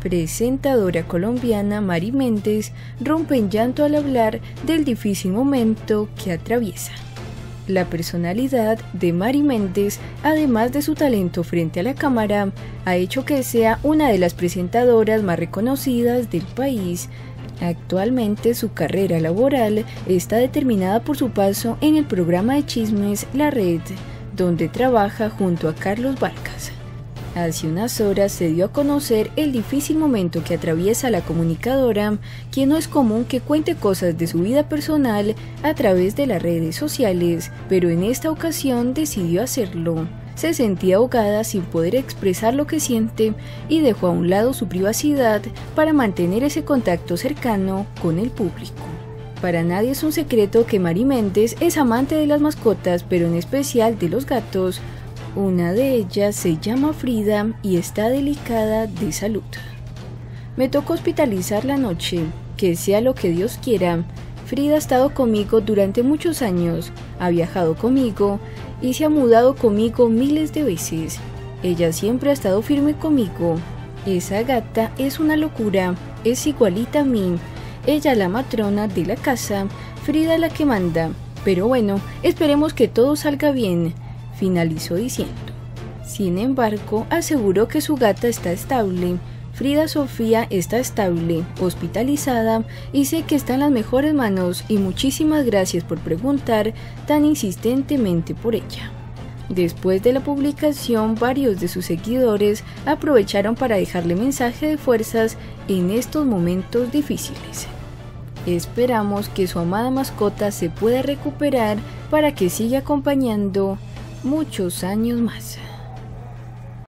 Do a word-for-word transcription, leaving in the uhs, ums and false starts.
presentadora colombiana Mari Méndez rompe en llanto al hablar del difícil momento que atraviesa. La personalidad de Mari Méndez, además de su talento frente a la cámara, ha hecho que sea una de las presentadoras más reconocidas del país. Actualmente su carrera laboral está determinada por su paso en el programa de chismes La Red, donde trabaja junto a Carlos Vargas. Hace unas horas se dio a conocer el difícil momento que atraviesa la comunicadora, quien no es común que cuente cosas de su vida personal a través de las redes sociales, pero en esta ocasión decidió hacerlo. Se sentía ahogada sin poder expresar lo que siente y dejó a un lado su privacidad para mantener ese contacto cercano con el público. Para nadie es un secreto que Mari Méndez es amante de las mascotas, pero en especial de los gatos. Una de ellas se llama Frida y está delicada de salud. Me tocó hospitalizarla anoche, que sea lo que Dios quiera. Frida ha estado conmigo durante muchos años, ha viajado conmigo y se ha mudado conmigo miles de veces. Ella siempre ha estado firme conmigo. Esa gata es una locura, es igualita a mí. Ella la matrona de la casa, Frida la que manda. Pero bueno, esperemos que todo salga bien, finalizó diciendo. Sin embargo, aseguró que su gata está estable. Frida Sofía está estable, hospitalizada y sé que está en las mejores manos y muchísimas gracias por preguntar tan insistentemente por ella. Después de la publicación, varios de sus seguidores aprovecharon para dejarle mensaje de fuerzas en estos momentos difíciles. Esperamos que su amada mascota se pueda recuperar para que siga acompañando muchos años más.